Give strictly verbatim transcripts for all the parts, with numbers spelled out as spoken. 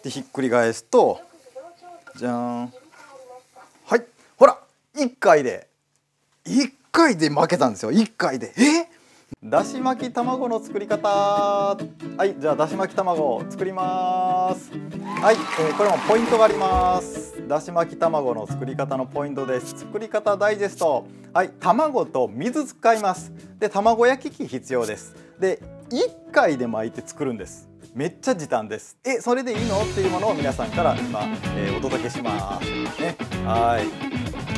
でひっくり返すと、じゃーん、はい、ほらいっかいでいっかいで負けたんですよ。いっかいで。えだし巻き卵の作り方。はい、じゃあだし巻き卵を作ります。はい、えー、これもポイントがあります。だし巻き卵の作り方のポイントです。作り方ダイジェスト。はい、卵と水使います。で卵焼き器必要です。でいっかいで巻いて作るんです。めっちゃ時短です。え、それでいいのっていうものを皆さんから今、えー、お届けしますね。はい、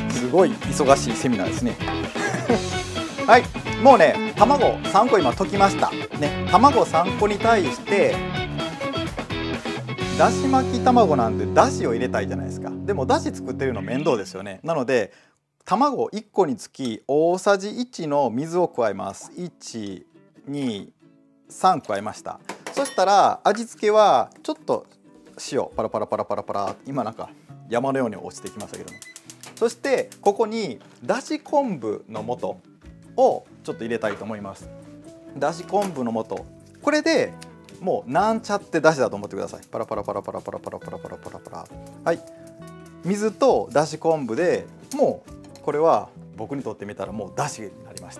すごい忙しいセミナーですね。はい、もうね、卵さんこ今溶きました。ね、卵さんこに対してだし巻き卵なんでだしを入れたいじゃないですか。でもだし作ってるの面倒ですよね。なので卵いっこにつき大さじいちの水を加えます。いち、に、さん加えました。そしたら味付けはちょっと塩パラパラパラパラパラ、今なんか山のように落ちてきましたけども、そしてここにだし昆布の素をちょっと入れたいと思います。だし昆布の素、これでもうなんちゃってだしだと思ってください。パラパラパラパラパラパラパラパラパラパラ、はい、水とだし昆布でもうこれは僕にとってみたらもうだしになりました。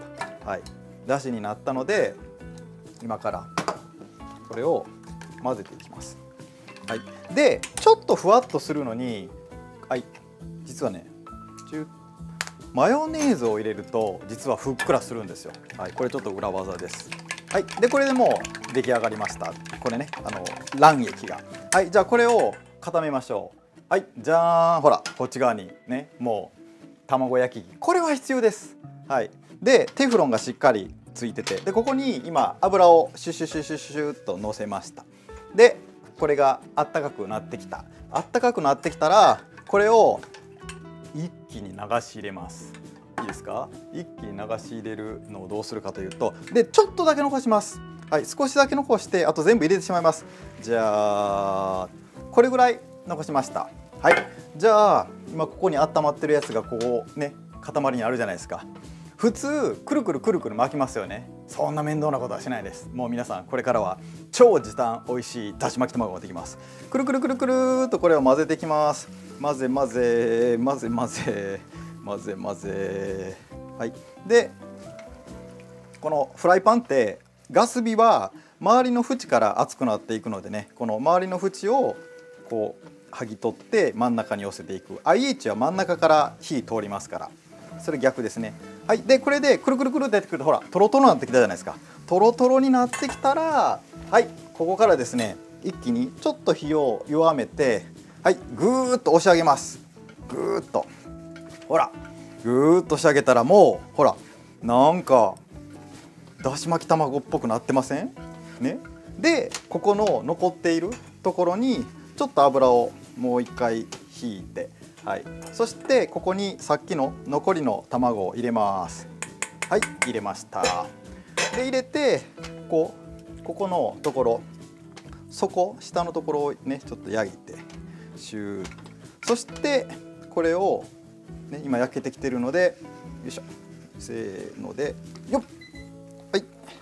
はい、だしになったので今からこれを混ぜていきます。はい、でちょっとふわっとするのに、はい、実はねマヨネーズを入れると実はふっくらするんですよ。はい、これちょっと裏技です。はい、でこれでもう出来上がりました。これね、あの卵液が。はい、じゃあこれを固めましょう。はい、じゃーん、ほらこっち側にね、もう卵焼き器、これは必要です。はい、でテフロンがしっかりついてて、でここに今油をシュシュシュシュシュッとのせました。でこれがあったかくなってきた。あったかくなってきたらこれを一気に流し入れます。いいですか？一気に流し入れるのをどうするかというと、でちょっとだけ残します。はい、少しだけ残してあと全部入れてしまいます。じゃあこれぐらい残しました。はい、じゃあ今ここに温まってるやつがこうね塊にあるじゃないですか。普通くるくるくるくる巻きますよね。そんな面倒なことはしないです。もう皆さんこれからは超時短美味しいだし巻き卵ができます。くるくるくるくるとこれを混ぜていきます。混ぜ混ぜ混ぜ混ぜ混ぜ混ぜ、はい、でこのフライパンってガス火は周りの縁から熱くなっていくのでね、この周りの縁をこう剥ぎ取って真ん中に寄せていく。 アイエイチ は真ん中から火通りますから、それ逆ですね。はい、でこれでくるくるくるってやってくるとほらトロトロになってきたじゃないですか。トロトロになってきたら、はい、ここからですね一気にちょっと火を弱めて、はい、ぐーっと押し上げます。ぐーっとほらぐーっと押し上げたらもうほらなんかだし巻き卵っぽくなってませんね。でここの残っているところにちょっと油をもう一回引いて、はい、そしてここにさっきの残りの卵を入れます。はい、入れました。で入れてこうここのところ底下のところをねちょっと焼いてシュー、そしてこれを、ね、今焼けてきてるのでよいしょせーのでよっ、はい、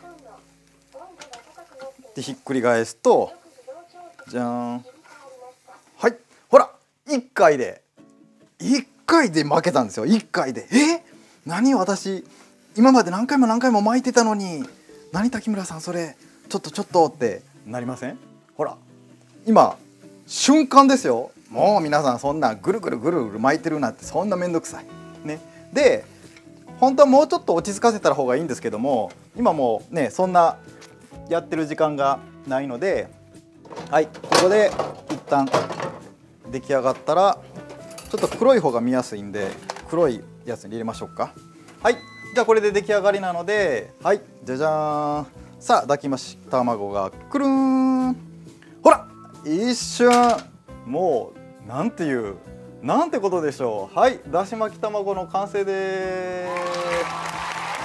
でひっくり返すとじゃーん、はい、ほらいっかいでいっかいで負けたんですよ。いっかいでえ何私今まで何回も何回も巻いてたのに、何滝村さんそれちょっとちょっとってなりません？ほら今瞬間ですよ。もう皆さんそんなぐるぐるぐるぐる巻いてるなんてそんなめんどくさいね。で本当はもうちょっと落ち着かせた方がいいんですけども、今もうねそんなやってる時間がないので、はい、ここで一旦出来上がったらちょっと黒い方が見やすいんで黒いやつに入れましょうか。はい、じゃあこれで出来上がりなので、はい、じゃじゃーん。さあ抱きまし卵がくるーん、ほら一瞬、もうなんていうなんてことでしょう。はい、だし巻き卵の完成です。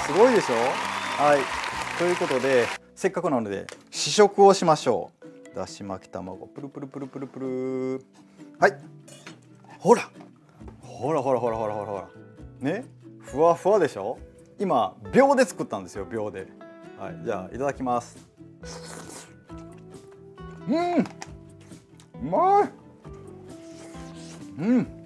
すごいでしょ。はい、ということでせっかくなので試食をしましょう。だし巻き卵プルプルプルプルプル、はい、ほらほらほらほらほらほらほらね、ふわふわでしょ。今秒で作ったんですよ、秒で。はい、じゃあいただきます。うん、 うまい。うん。